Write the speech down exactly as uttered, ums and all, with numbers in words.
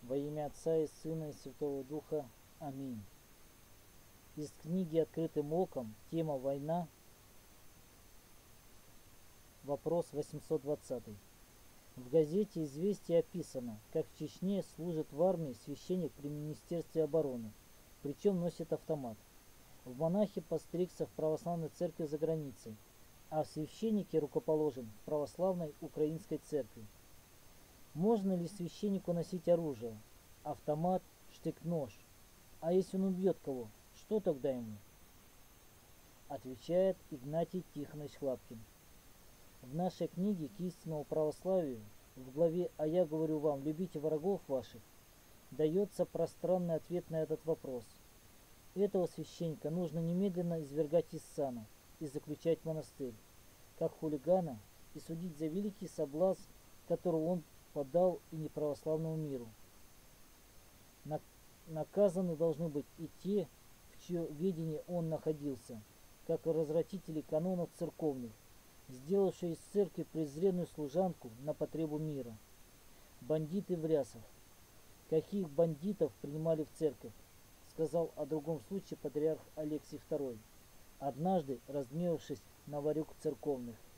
Во имя Отца и Сына и Святого Духа. Аминь. Из книги «Открытым оком», тема «Война», вопрос восемьсот двадцатый. В газете «Известия» описано, как в Чечне служит в армии священник при Министерстве обороны, причем носит автомат. В монахи постригся в православной церкви за границей, а в священнике рукоположен в православной украинской церкви. Можно ли священнику носить оружие? Автомат, штык-нож. А если он убьет кого, что тогда ему? Отвечает Игнатий Тихонович Хлапкин. В нашей книге «К истинному православию» в главе «А я говорю вам, любите врагов ваших» дается пространный ответ на этот вопрос. Этого священника нужно немедленно извергать из сана и заключать в монастырь, как хулигана, и судить за великий соблазн, которого он подал и неправославному миру. Наказаны должны быть и те, в чье ведении он находился, как и развратители канонов церковных, сделавшие из церкви презренную служанку на потребу мира. Бандиты в рясах. Каких бандитов принимали в церковь, сказал о другом случае патриарх Алексий второй, однажды разгневавшись на ворюг церковных.